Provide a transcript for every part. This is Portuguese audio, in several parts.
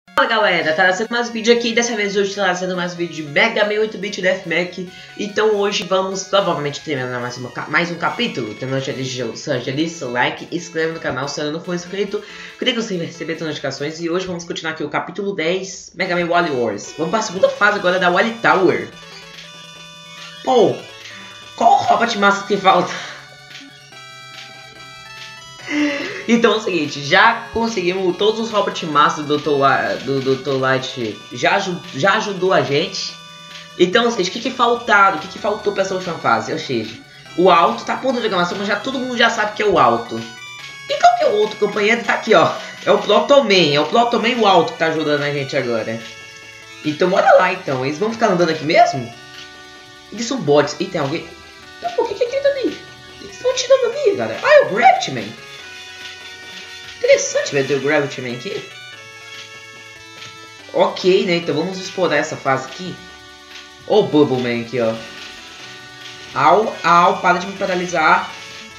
Fala galera, tá trazendo mais vídeo aqui, dessa vez hoje tá trazendo mais vídeo de Mega Man 8-bit Deathmatch. Então hoje vamos provavelmente terminar mais um capítulo. Então não deixe seu like, inscreve no canal se ainda não for inscrito. Clique você vai receber as notificações e hoje vamos continuar aqui o capítulo 10, Mega Man Wily Wars. Vamos para a segunda fase agora da Wily Tower. Pô, qual robot massa que falta? Então é o seguinte, já conseguimos todos os Robot Master do Dr. Light, já ajudou a gente. Então, ou seja, o que faltou pra essa última fase? Ou seja, o Alto tá a ponto de reclamação, mas todo mundo já sabe que é o Alto. E qual que é o outro companheiro? Tá aqui, ó. É o Protoman, e o Alto que tá ajudando a gente agora. Então, bora lá então. Eles vão ficar andando aqui mesmo? Eles são bots. E tem alguém... Então, por que é aquele ali? Eles estão atirando ali, galera. Ah, é o Gravity Man. Interessante ver o Gravity Man aqui. Ok, né? Então vamos explorar essa fase aqui. Ó o Bubble Man aqui, ó. Au, para de me paralisar.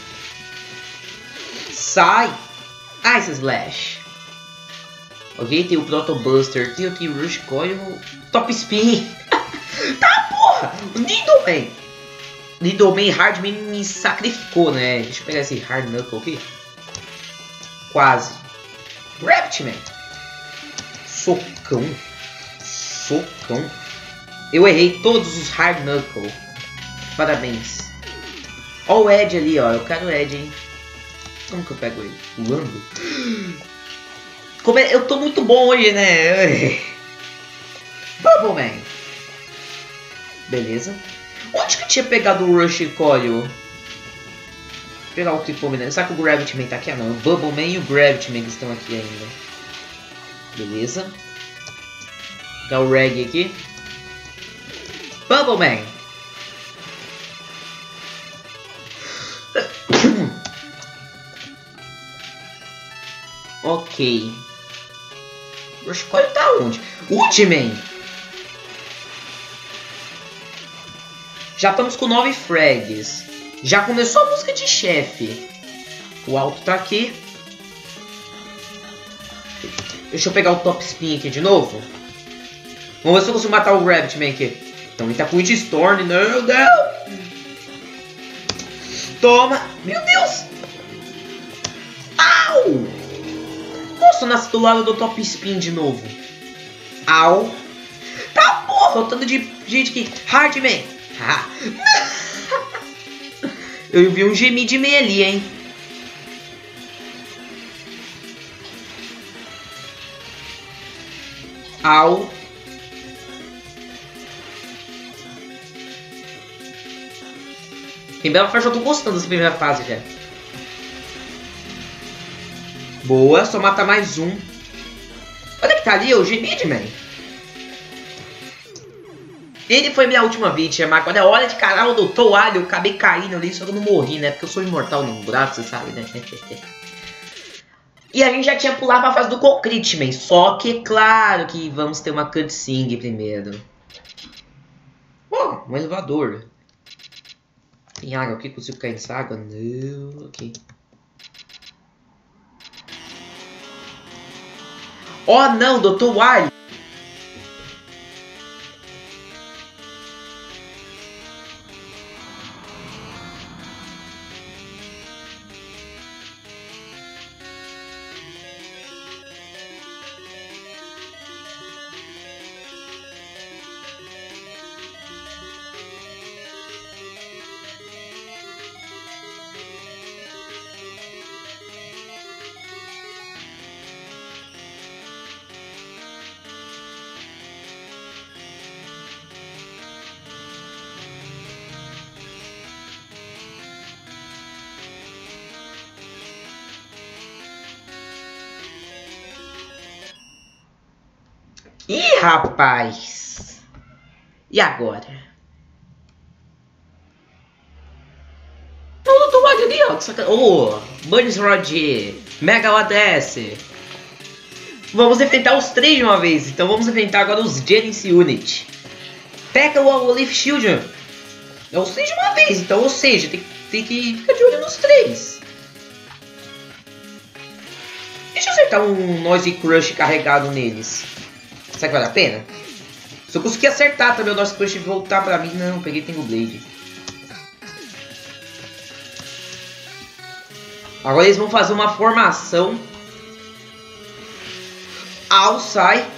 Sai. Ice Slash. Ok, tem o Proto Buster. Tem aqui o Rush Coil. Top Spin. Tá, porra. O Needleman Hardman me sacrificou, né? Deixa eu pegar esse Hard Knuckle aqui. Quase. Gravity Man. Socão. Eu errei todos os Hard Knuckle. Parabéns. Ó o Ed ali, ó. Eu quero o Ed, hein. Como que eu pego ele? Voando? Eu tô muito bom hoje, né? Bubble Man. Beleza. Onde que eu tinha pegado o Rush Coil? Pegar o Tripomina. Será que o Gravity Man tá aqui? Ah não, o Bubble Man e o Gravity Man que estão aqui ainda. Beleza. Pegar o Reg aqui. Bubble Man. Ok. O Rushcoil tá onde? Ultiman. Já estamos com 9 frags. Já começou a música de chefe. O Alto tá aqui. Deixa eu pegar o Top Spin aqui de novo. Vamos ver se eu consigo matar o Gravity Man aqui. Então ele tá com Witch Storm. Não. Toma. Meu Deus. Au. Nossa, nasci do lado do Top Spin de novo. Au. Tá, porra. Faltando de gente aqui. Hardman. Eu vi um gemir de meia ali, hein? Au. Em bela fase, eu tô gostando dessa primeira fase já. Boa, só mata mais um. Olha que tá ali, o gemir, man. Ele foi minha última vítima, agora é hora de calar o Dr. Wily. Eu acabei caindo ali, só que eu não morri, né? Porque eu sou imortal no buraco, você sabe, né? E a gente já tinha pulado pra fase do Concrete Man. Só que, claro, que vamos ter uma cutscene primeiro. Oh, um elevador. Tem água aqui? Consigo cair nessa água? Não, ok. Oh, não, Dr. Wily. Ih, rapaz! E agora? Não, tô ali, ó. Oh, Burns Rod, Mega ADS. Vamos enfrentar os três de uma vez. Então vamos enfrentar agora os Genesis Unit. Pega o Leaf Shield. É os três de uma vez. Então, ou seja, tem que ficar de olho nos três. Deixa eu acertar um Noise Crush carregado neles. Será que vale a pena? Se eu conseguir acertar também o Noise Crush e voltar pra mim... Não, peguei Tango Blade. Agora eles vão fazer uma formação. Ao sai.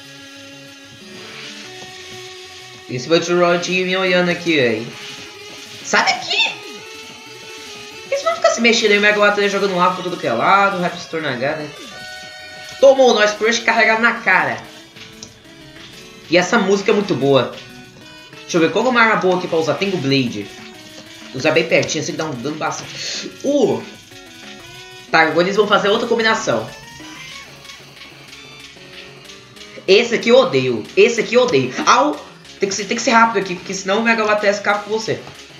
Esse Butcherod me olhando aqui, velho. Sai daqui! Eles vão ficar se mexendo aí, o Mega Batalha jogando lava por tudo que é lado, o Rapstor na gana. Tomou o Noise Crush carregado na cara. E essa música é muito boa. Deixa eu ver, qual é uma arma boa aqui pra usar? Tango Blade. Usar bem pertinho, assim que dá um dano bastante. Tá, agora eles vão fazer outra combinação. Esse aqui eu odeio. Esse aqui eu odeio. Au! Tem que ser rápido aqui, porque senão o Mega Batalha acaba com você.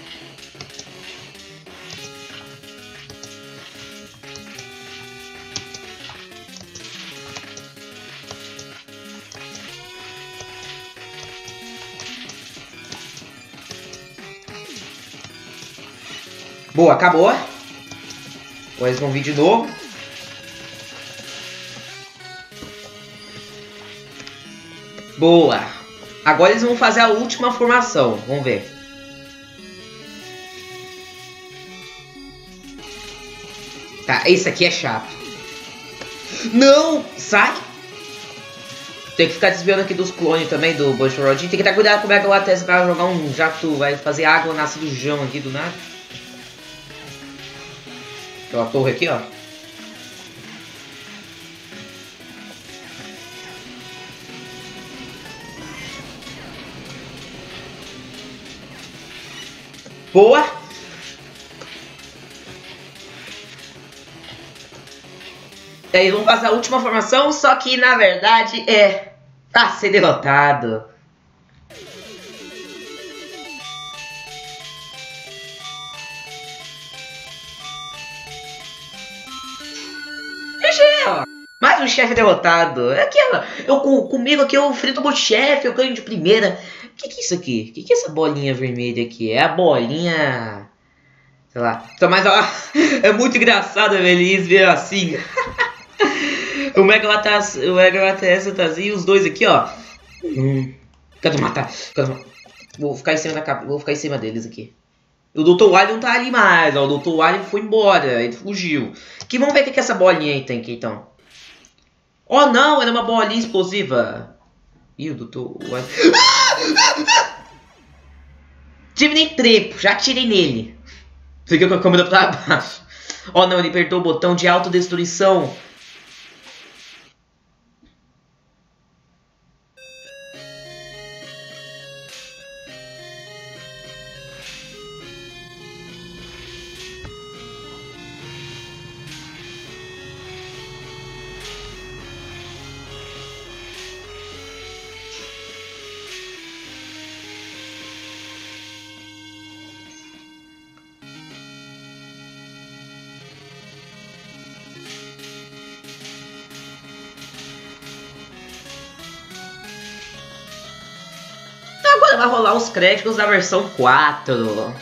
Boa, acabou. Agora eles vão vir de novo. Boa. Agora eles vão fazer a última formação. Vamos ver. Tá, esse aqui é chato. Não! Sai! Tem que ficar desviando aqui dos clones também do Butcherod. Tem que estar cuidado com o Mega Batalha pra jogar um jato. Vai fazer água nascer do chão aqui do nada. Tem uma torre aqui, ó. Boa! Aí vamos fazer a última formação, só que na verdade é pra ser derrotado. Mais um chefe derrotado. É aquela. Comigo aqui eu frito o chefe, eu ganho de primeira. O que é isso aqui? O que é essa bolinha vermelha aqui? É a bolinha. Sei lá. Então, mas ó, é muito engraçado, velho. Eles ver assim. O Mega Batalha tá assim, os dois aqui, ó. Quero matar. Vou ficar em cima da capa. Vou ficar em cima deles aqui. O Dr. Wily não tá ali mais, ó. O Dr. Wily foi embora. Ele fugiu. Que vamos ver o que essa bolinha aí tem aqui, então. Oh, não! Era uma bolinha explosiva. Ih, o Dr. Wily... Tive nem trepo. Já tirei nele. Fiquei com a câmera pra baixo. Oh, não. Ele apertou o botão de autodestruição. Agora vai rolar os créditos da versão 4.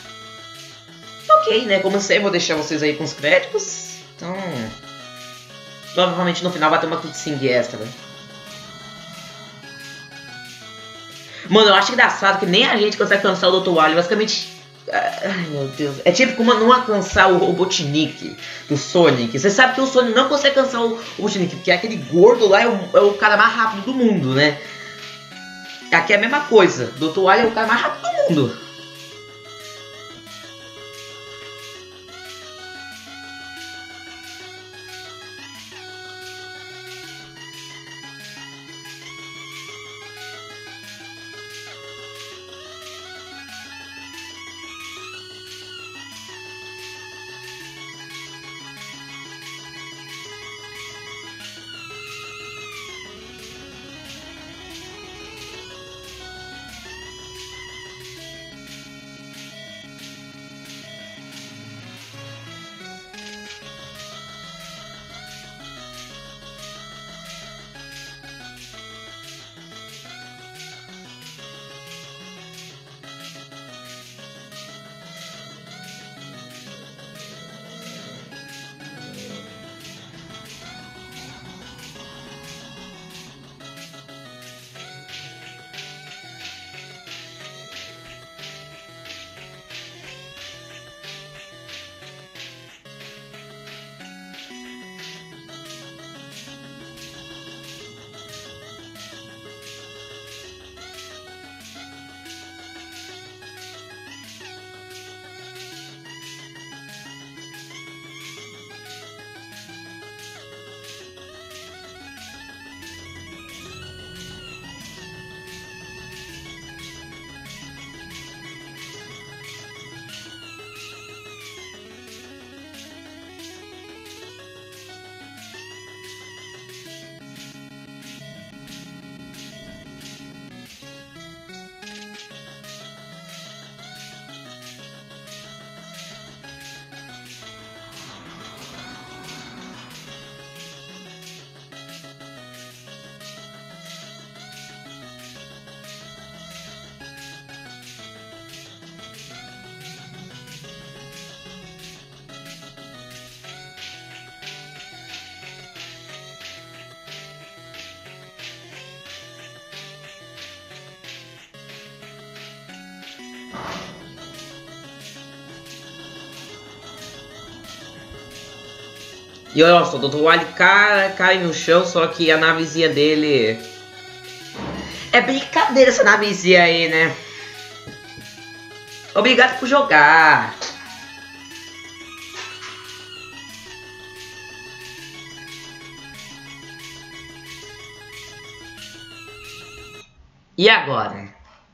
Ok, né? Como sempre, vou deixar vocês aí com os créditos. Então... provavelmente no final vai ter uma cutscene extra. Mano, eu acho engraçado que nem a gente consegue cansar o Dr. Wily. Basicamente... ai, meu Deus. É tipo como não alcançar o Robotnik do Sonic. Você sabe que o Sonic não consegue cansar o Robotnik, porque aquele gordo lá é o cara mais rápido do mundo, né? Aqui é a mesma coisa. Dr. Wily é o cara mais rápido do mundo. E olha só, o Dr. Wily cai no chão, só que a navezinha dele... É brincadeira essa navezinha aí, né? Obrigado por jogar. E agora?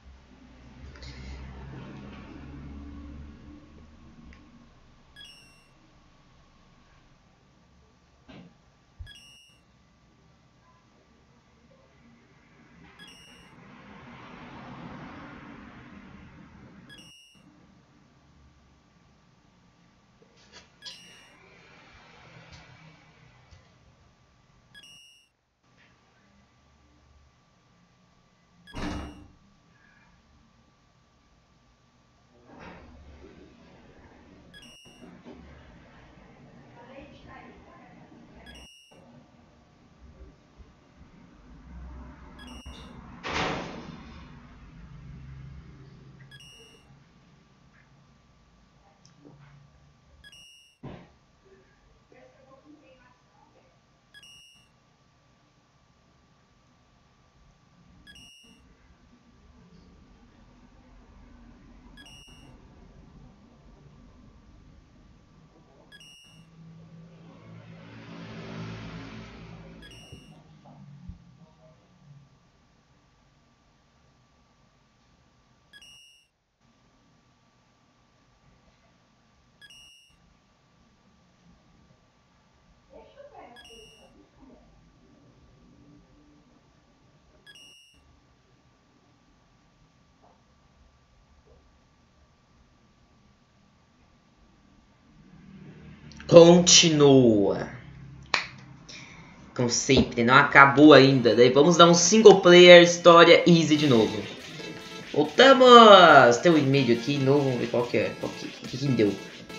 Continua. Como sempre, não acabou ainda. Daí vamos dar um single player, história easy de novo. Voltamos! Tem um e-mail aqui novo, vamos ver qual que é. O que me deu?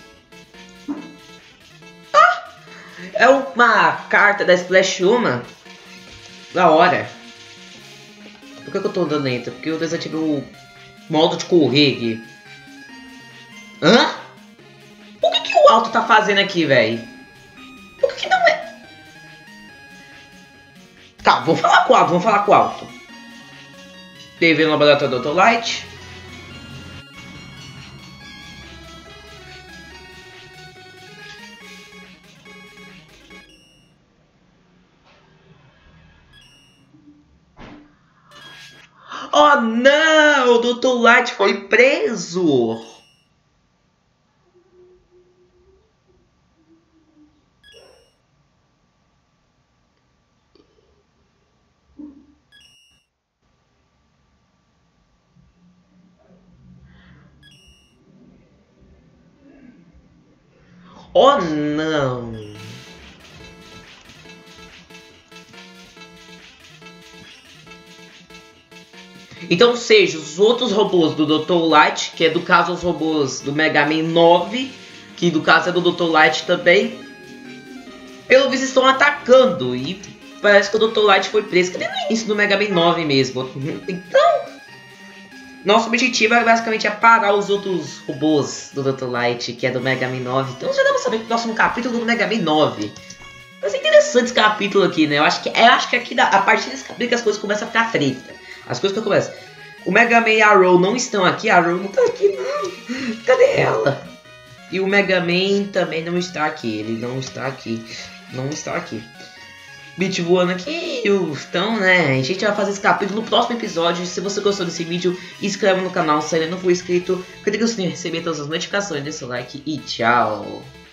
Ah! É uma carta da Splash Uma. Da hora. Por que eu tô andando lento? Porque eu desativei o modo de correr aqui. Hã? O que o Alto tá fazendo aqui, velho? Por que não é? Tá, vamos falar com o Alto. TV no laboratório do Dr. Light. Oh não! O Dr. Light foi preso! Oh não! Então, seja, os outros robôs do Dr. Light, que é do caso os robôs do Mega Man 9, que do caso é do Dr. Light também, pelo visto estão atacando e parece que o Dr. Light foi preso. Cadê no início do Mega Man 9 mesmo? Então, nosso objetivo é basicamente parar os outros robôs do Dr. Light, que é do Mega Man 9. Então já dá pra saber que o próximo capítulo do Mega Man 9. Mas é interessante esse capítulo aqui, né? Eu acho que aqui, a partir desse capítulo que as coisas começam a ficar freitas. As coisas que começam. O Mega Man e a Arrow não estão aqui. A Arrow não tá aqui, não. Cadê ela? E o Mega Man também não está aqui. Ele não está aqui. Não está aqui. Beat voando aqui. Então, né? A gente vai fazer esse capítulo no próximo episódio. Se você gostou desse vídeo, inscreva no canal. Se ainda não for inscrito, clique no sininho, receber todas as notificações, deixa o like e tchau.